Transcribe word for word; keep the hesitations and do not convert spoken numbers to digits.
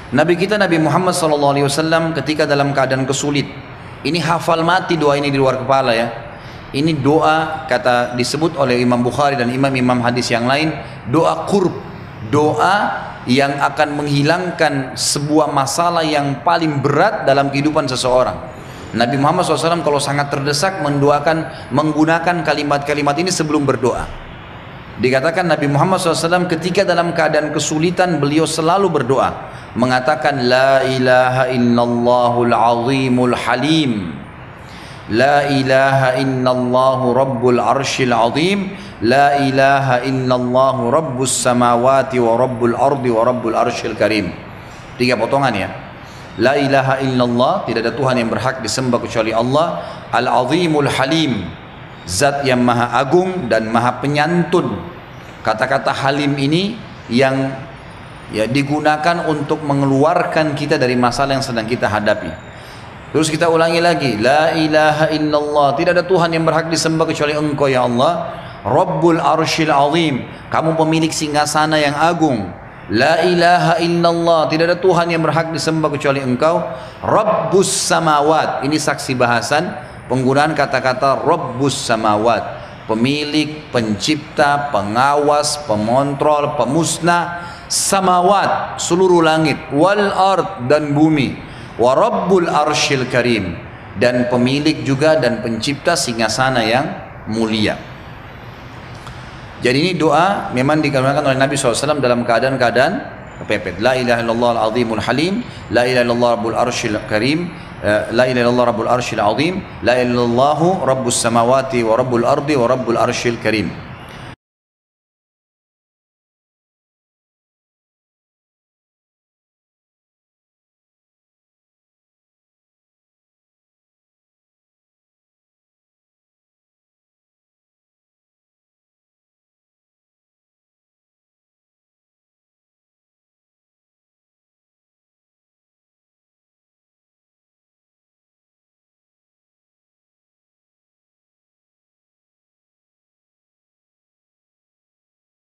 Nabi kita Nabi Muhammad sallallahu alaihi wasallam ketika dalam keadaan kesulit, ini hafal mati doa ini di luar kepala ya. Ini doa kata disebut oleh Imam Bukhari dan imam-imam hadis yang lain, doa qurb, doa yang akan menghilangkan sebuah masalah yang paling berat dalam kehidupan seseorang. Nabi Muhammad shallallahu alaihi wasallam kalau sangat terdesak mendoakan menggunakan kalimat-kalimat ini sebelum berdoa. Dikatakan Nabi Muhammad shallallahu alaihi wasallam ketika dalam keadaan kesulitan beliau selalu berdoa mengatakan la ilaha illallahul azimul halim, la ilaha illallahu rabbul arshil azim, la ilaha illallahu rabbus samawati wa rabbul ardi wa rabbul arshil karim. Tiga potongan ya. La ilaha illallah, tidak ada Tuhan yang berhak disembah kecuali Allah. Al-azimul halim, zat yang maha agung dan maha penyantun. Kata-kata halim ini yang ya digunakan untuk mengeluarkan kita dari masalah yang sedang kita hadapi. Terus kita ulangi lagi, la ilaha illallah, tidak ada Tuhan yang berhak disembah kecuali Engkau ya Allah. Rabbul arshil azim, kamu pemilik singgasana yang agung. La ilaha illallah, tidak ada Tuhan yang berhak disembah kecuali Engkau. Rabbus samawat, ini saksi bahasan penggunaan kata-kata Rabbus samawat, pemilik, pencipta, pengawas, pemontrol, pemusnah samawat, seluruh langit, wal ard, dan bumi, wa rabbul arshil karim, dan pemilik juga dan pencipta singgasana yang mulia. Jadi ini doa memang digunakan oleh Nabi shallallahu alaihi wasallam dalam keadaan-keadaan kepepet. La ilaha illallah al-azimul halim, la ilaha illallah rabbul arshil karim, la ilaha illallah rabbul arshil azim, la ilaha illallah rabbus samawati wa rabbul ardi wa rabbul arshil karim.